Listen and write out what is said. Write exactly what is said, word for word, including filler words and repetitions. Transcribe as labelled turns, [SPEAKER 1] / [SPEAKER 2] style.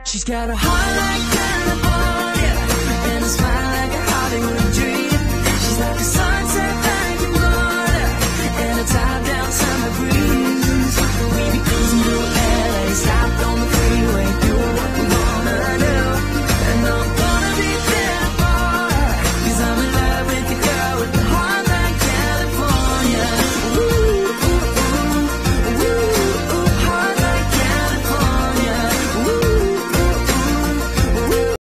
[SPEAKER 1] She's got a heart like California and a smile like a Hollywood dream. She's like a sun